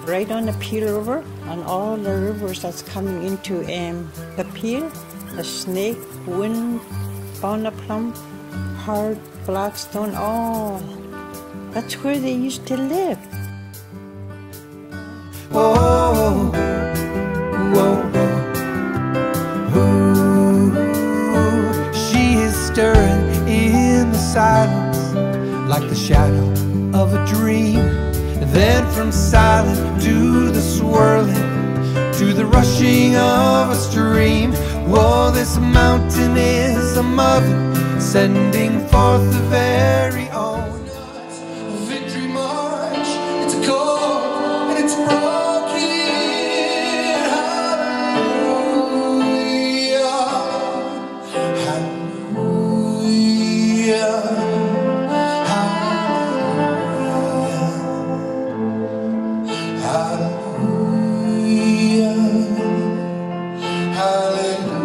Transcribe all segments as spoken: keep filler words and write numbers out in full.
right on the Peel River, on all the rivers that's coming into um, the Peel, the Snake, Wind, Bonneplum, Hard, Blackstone, oh, that's where they used to live. Whoa, whoa, whoa. Ooh, she is stirring in the silence like the shadow of a dream. And then from silent to the swirling, to the rushing of a stream. Whoa, this mountain is a mother sending forth the very own victory march. It's a call and it's broken. Hallelujah, hallelujah, hallelujah, hallelujah, hallelujah.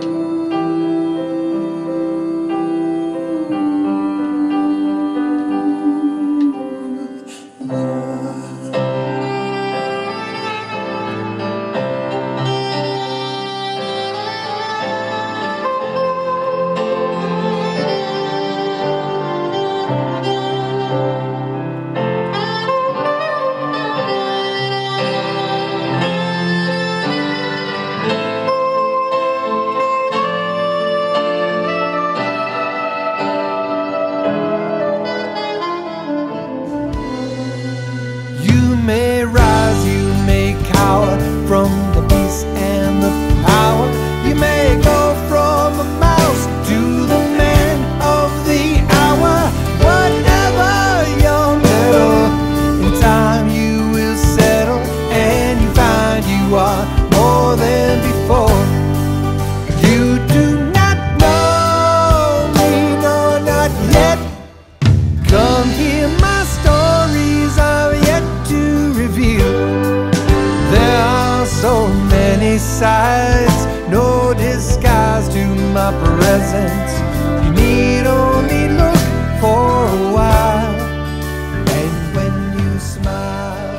You may rise, you may cower from the beast and the power. You may go from a mouse to the man of the hour. Whatever your mettle, in time you will settle, and you find you are more than before. You do not know me, no, not yet. Come hear my stories, I've yet to reveal. There are so many sides, no disguise to my presence. You need only look for a while, and when you smile,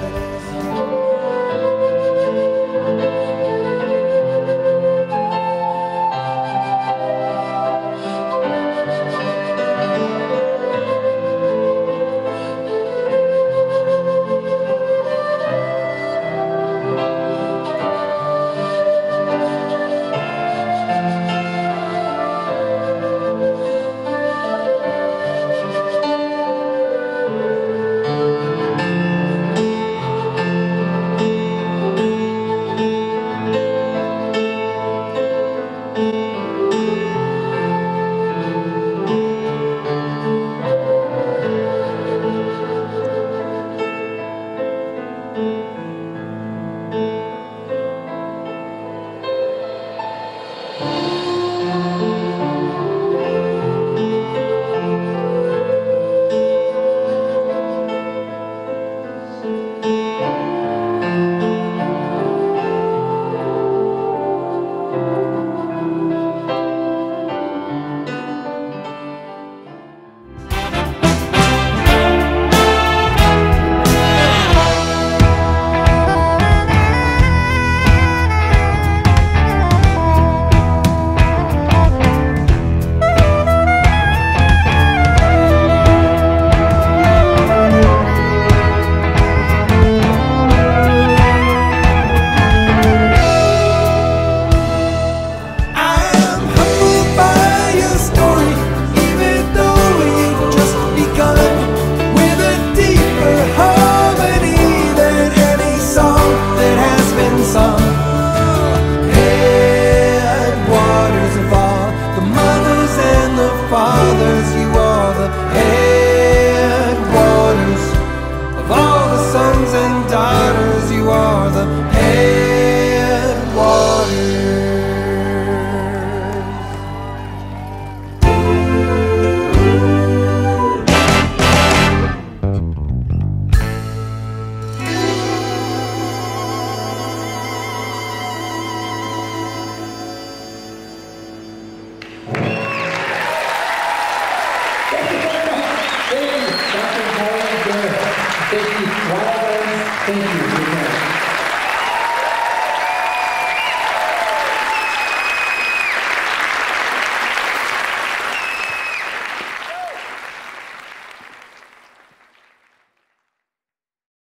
Headwaters of all the mothers and the fathers, you are the headwaters of all the sons and daughters, you are the headwaters. Thank you.